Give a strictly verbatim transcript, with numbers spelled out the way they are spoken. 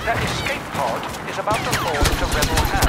That escape pod is about to fall into rebel hands.